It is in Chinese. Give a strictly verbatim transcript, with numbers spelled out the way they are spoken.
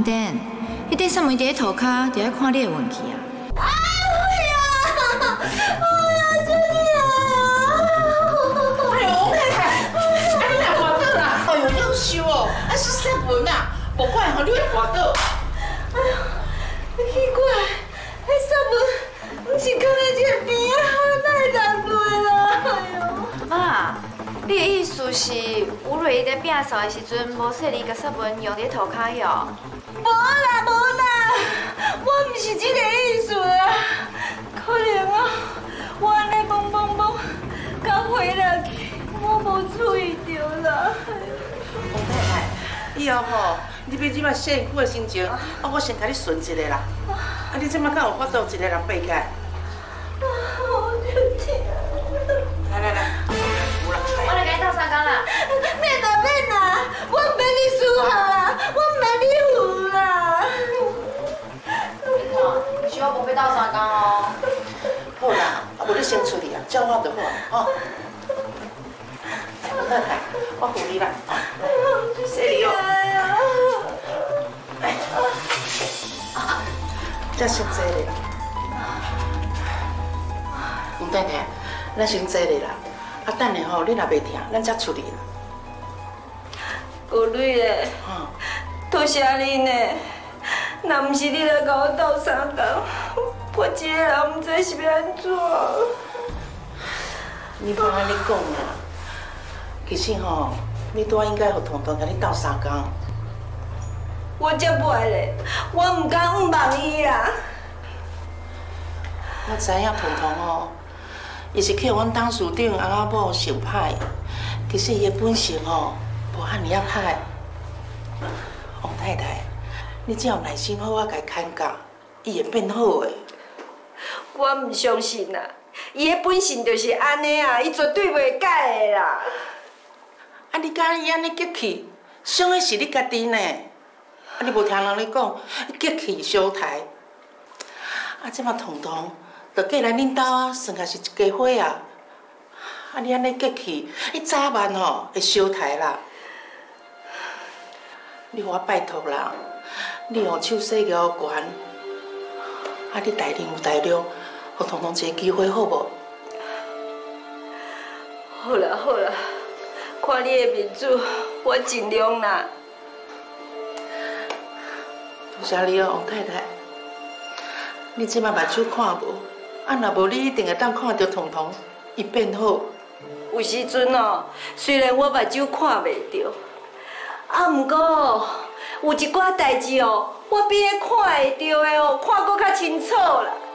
丹，迄顶上面伫咧涂骹，伫咧看你的运气啊！ 哎呀！哎呀，真厉害啊！哎呦，王太太，哎，你若滑倒啦！哎呦，优秀哦！啊是失文啊，无怪吼，你会滑倒。哎呦，奇怪，迄失文，不是放在这边啊，哪会落落啦？哎呦！ 妈，你的意思是吴瑞在摒扫的时阵，无说你甲失文用伫涂骹哟？ 无啦，无啦，我唔是这个意思啊。可能啊，我安尼蹦蹦蹦，刚回来去，我无注意到啦。王太太，以后吼，你别即摆辛苦的心情，啊，我先甲你顺一下啦。啊，你即摆敢有法度一个人爬起来？啊，我就听。来来来，有啦。 我来甲你斗相共啦。 免啦免啦，我唔免你输下啦，我唔免你负啦。 你看，是我无要斗相共哦。 好啦，啊，无你先出去啊，照我就好啊，吼。王太太，我扶你啦，谢你哦。哎，啊，这先坐咧。王太太，咱先坐咧啦。啊，等下吼，你若袂听，咱才出去啦。 有蕊的，多谢你呢。若不是你来甲我斗相共，我一个人唔知是要安怎。 你莫安尼讲啦，其实吼，你拄仔应该互彤彤甲你斗相共。 我才袂咧，我唔敢唔望伊啦。 我知影彤彤哦，伊是去阮董事长翁仔某受歹，其实伊的本性哦，无遐尔啊歹。王太太，你只要耐心好，我甲伊牵教，伊会变好的。 我唔相信啦，伊的本性就是安尼啊，伊绝对袂改的啦。 啊，你甲伊安尼激气，伤的是你家己呢。啊，你无听人咧讲，激气烧台。啊，即马彤彤就过来恁兜啊，算也是一家伙啊。啊，你安尼激气，伊早晚吼会烧台啦。你我拜托啦，你用手洗个悬，啊，你大量有大量，互彤彤一个机会好无？ 好啦好啦，看你的面子，我尽量啦。 多谢你哦，王太太。你即摆目睭看无？啊，若无你一定会当看到彤彤伊变好。 有时阵哦，虽然我目睭看袂到。啊，毋过有一寡代志哦，我比迄看会到的哦，看搁较清楚啦。